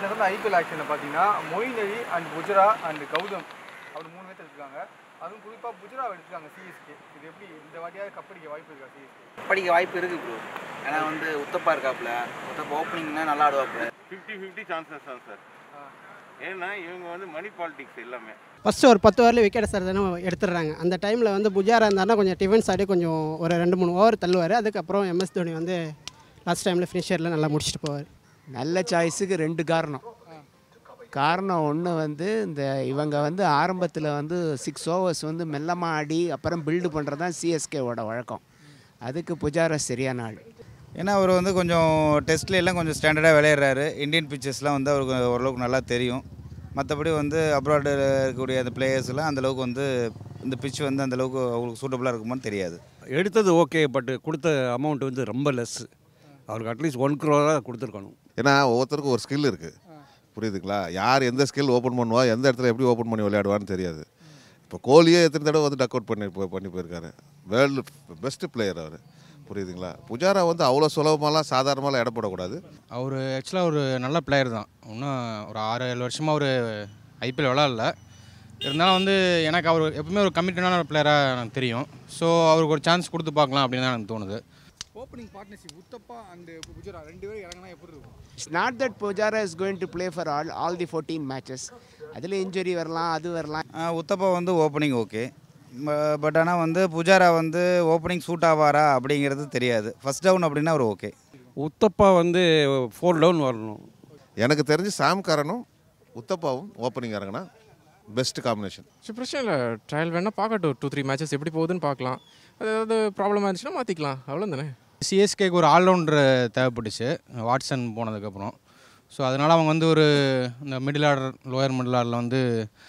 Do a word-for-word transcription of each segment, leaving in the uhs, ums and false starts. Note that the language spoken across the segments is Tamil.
நடந்த ஐபிஎல் ஆக்ஷனில் பார்த்தீங்கன்னா மொயின் அலி அண்ட் புஜரா அண்ட் கௌதம் அப்படி மூணு பேர் எடுத்துருக்காங்க. அதுவும் குறிப்பாக புஜராவை எடுத்துருக்காங்க சிஎஸ்கே. இது எப்படி இந்த வாட்டியாக கப்படிக்க வாய்ப்பு இருக்கா சிஎஸ்கே? கப்படிக்க வாய்ப்பு இருக்குது ப்ரோ. ஏன்னா வந்து உத்தப்பா இருக்காப்புல, உத்தப்பா ஓப்பனிங்னா நல்லா ஆடுவாப்புல. ஃபிஃப்டி ஃபிஃப்டி சான்சஸ் தான் சார். ஏன்னா இவங்க வந்து மணி பாலிடிக்ஸ் எல்லாமே. ஃபஸ்ட்டு ஒரு பத்து ஓவரில் விக்கெட் சார் தானே எடுத்துடுறாங்க. அந்த டைமில் வந்து புஜாரா இருந்தாருன்னா கொஞ்சம் டிஃபென்ஸ் ஆடி கொஞ்சம் ஒரு ரெண்டு மூணு ஓவர் தள்ளுவார். அதுக்கப்புறம் எம்எஸ் தோனி வந்து லாஸ்ட் டைமில் ஃபினிஷரில் நல்லா முடிச்சுட்டு போவார். நல்ல சாய்ஸுக்கு ரெண்டு காரணம். காரணம் ஒன்று வந்து இந்த இவங்க வந்து ஆரம்பத்தில் வந்து சிக்ஸ் ஓவர்ஸ் வந்து மெல்லமாக ஆடி அப்புறம் பில்டு பண்ணுறது தான் சிஎஸ்கேவோட வழக்கம். அதுக்கு புஜாரா சரியான ஆள். ஏன்னா அவர் வந்து கொஞ்சம் டெஸ்ட்ல எல்லாம் கொஞ்சம் ஸ்டாண்டர்டாக விளையாடுறாரு. இந்தியன் பிச்சர்ஸ்லாம் வந்து அவருக்கு ஓரளவுக்கு நல்லா தெரியும். மற்றபடி வந்து அப்ராடு இருக்கக்கூடிய அந்த பிளேயர்ஸ்லாம் அந்தளவுக்கு வந்து இந்த பிச் வந்து அந்தளவுக்கு அவங்களுக்கு சூட்டபுளாக இருக்குமான்னு தெரியாது. எடுத்தது ஓகே, பட் கொடுத்த அமௌண்ட் வந்து ரொம்ப லெஸ். அவருக்கு அட்லீஸ்ட் ஒன் க்ரோராக கொடுத்துருக்கணும். ஏன்னா ஒவ்வொருத்தருக்கும் ஒரு ஸ்கில் இருக்குது, புரியுதுங்களா? யார் எந்த ஸ்கில் ஓப்பன் பண்ணுவா, எந்த இடத்துல எப்படி ஓப்பன் பண்ணி விளையாடுவான்னு தெரியாது. இப்போ கோலியே எத்தனை தடவை வந்து டக் அவுட் பண்ணி பண்ணி போயிருக்காரு. வேர்ல்டு பெஸ்ட்டு பிளேயர் அவர், புரியுதுங்களா? புஜாரா வந்து அவ்வளோ சுலபமாலாம் சாதாரணமாலாம் இட போடக்கூடாது. அவர் ஆக்சுவலாக ஒரு நல்ல பிளேயர் தான். இன்னும் ஒரு ஆறு ஏழு வருஷமாக ஒரு ஐபிஎல் விளாட்ல. இருந்தாலும் வந்து எனக்கு அவர் எப்பவுமே ஒரு கமிட்டடான பிளேயராக எனக்கு தெரியும். ஸோ அவருக்கு ஒரு சான்ஸ் கொடுத்து பார்க்கலாம் அப்படின்னு தான் எனக்கு தோணுது. Opening partnership Uthappa and Pujara ரெண்டு பேரும் இறங்கினா எப்படி இருக்கும்? It's not that Pujara is going to play for all all the fourteen matches. அதில் இன்ஜுரி வரலாம், அது வரலாம். உத்தப்பா வந்து ஓப்பனிங் ஓகே, பட் ஆனால் வந்து புஜாரா வந்து ஓப்பனிங் சூட் ஆவாரா அப்படிங்கிறது தெரியாது. ஃபர்ஸ்ட் டவுன் அப்படின்னா அவர் ஓகே. உத்தப்பா வந்து ஃபோர் டவுன் வரணும். எனக்கு தெரிஞ்சு சாம் கரனும் உத்தப்பாவும் ஓப்பனிங் இறங்கினா பெஸ்ட் காம்பினேஷன். ஸோ பிரச்சனை இல்லை, ட்ரையல் வேணால் பார்க்கட்டும். டூ த்ரீ மேட்சஸ் எப்படி போகுதுன்னு பார்க்கலாம். அது ஏதாவது ப்ராப்ளமாக இருந்துச்சுன்னா மாற்றிக்கலாம், அவ்வளோ தானே. சிஎஸ்கேக்கு ஒரு ஆல்ரவுண்டர் தேவைப்பட்டுச்சு வாட்சன் போனதுக்கப்புறம். ஸோ அதனால் அவங்க வந்து ஒரு இந்த மிடில் ஆர்டர் லோயர் மிடில் ஆர்டரில் வந்து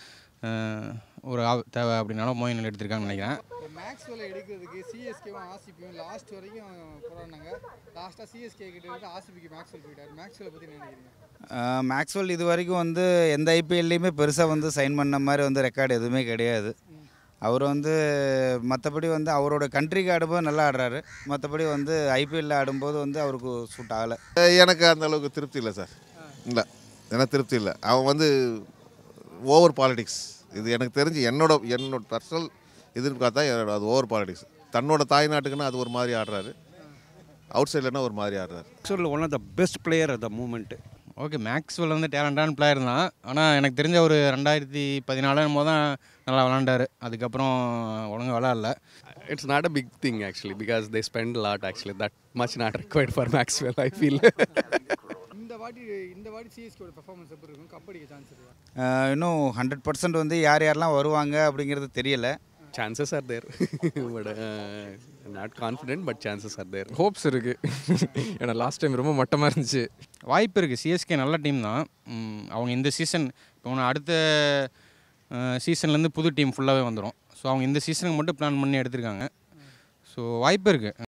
ஒரு தேவை அப்படின்னாலும் மொயின் அலி எடுத்திருக்காங்கன்னு நினைக்கிறேன். மேக்ஸ்வெல் எடுக்கிறதுக்கு சிஎஸ்கேவும் ஆர்சிபியும் லாஸ்ட் வரைக்கும் போராடினாங்க. லாஸ்ட்டாக சிஎஸ்கே கிட்ட இருந்து ஆர்சிபிக்கு மேக்ஸ்வெல் போயிட்டார். மேக்ஸ்வெல்லை பற்றி நினைக்கிறீங்க? மேக்ஸ்வெல் இது வரைக்கும் வந்து எந்த ஐபிஎல்லையுமே பெருசாக வந்து சைன் பண்ண மாதிரி வந்து ரெக்கார்டு எதுவுமே கிடையாது. அவர் வந்து மற்றபடி வந்து அவரோட கண்ட்ரிக்கு ஆடும்போது நல்லா ஆடுறாரு. மற்றபடி வந்து ஐபிஎல்லில் ஆடும்போது வந்து அவருக்கு சூட் ஆகலை. எனக்கு அந்த அளவுக்கு திருப்தி இல்லை சார். இல்லை, எனக்கு திருப்தி இல்லை. அவன் வந்து ஓவர் பாலிடிக்ஸ். இது எனக்கு தெரிஞ்சு என்னோட என்னோட பர்சனல் இதுன்னு பார்த்தா அது ஓவர் பாலிடிக்ஸ். தன்னோட தாய்நாட்டுக்குன்னா அது ஒரு மாதிரி ஆடுறாரு, அவுட் சைட்லன்னா ஒரு மாதிரி ஆடுறாரு. Actually one of the best player at the moment. Okay, Maxwell வந்து டேலண்டான பிளேயர் தான். ஆனால் எனக்கு தெரிஞ்ச ஒரு ரெண்டாயிரத்தி பதினாலும் போது தான் நல்லா விளாண்டார். அதுக்கப்புறம் ஒழுங்காக விளாட்ல. It's not a big thing actually, because they spend lot actually. That much not required for Maxwell, I feel. இந்த வாட்டி இந்த வாட்டி சிஎஸ்கேவோட பெர்ஃபார்மன்ஸ் எப்படி இருக்கும்? கப்படிக்க சான்ஸ் இருக்கா? இன்னும் ஹண்ட்ரட் பர்சன்ட் வந்து யார் யாரெல்லாம் வருவாங்க அப்படிங்கிறது தெரியல. Chances are there, but not confident, but chances are there. Hopes இருக்குது. ஏன்னா லாஸ்ட் டைம் ரொம்ப மட்டமாக இருந்துச்சு. வாய்ப்பு இருக்குது. சிஎஸ்கே நல்ல டீம் தான். அவங்க இந்த சீசன் இப்போ அடுத்த சீசன்லேருந்து புது டீம் ஃபுல்லாகவே வந்துடும். ஸோ அவங்க இந்த சீசனுக்கு மட்டும் பிளான் பண்ணி எடுத்திருக்காங்க. ஸோ வாய்ப்பு இருக்குது.